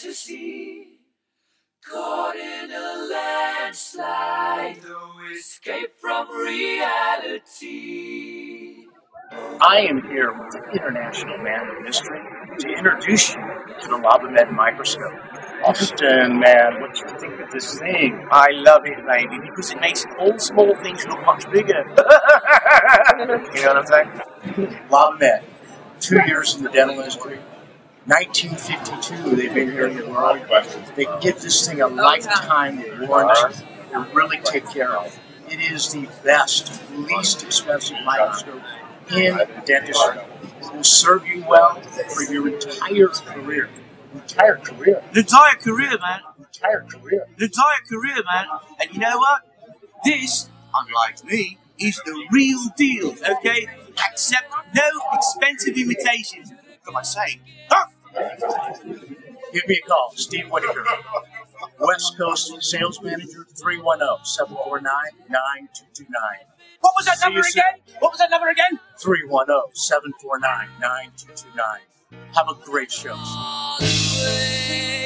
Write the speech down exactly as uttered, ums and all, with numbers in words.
fantasy, caught in a landslide, no escape from reality. I am here with the international man of mystery to introduce you to the Med Microscope. Austin, man, what do you think of this thing? I love it, baby, because it makes all small things look much bigger. You know what I'm saying? Med, two years in the dental industry. nineteen fifty-two, they've been here in the world. They give this thing a lifetime warranty. They really take care of it. It is the best, least expensive microscope in dentistry. It will serve you well for your entire career. Entire career. The entire career, man. Entire career. The entire career, man. And you know what? This, unlike me, is the real deal, okay? Accept no expensive imitations. Come I say? Huh? Give me a call, Steve Whitaker. West Coast Sales Manager, three one zero, seven four nine, nine two two nine. What was that number again? What was that number again? three one zero, seven four nine, nine two two nine. Have a great show.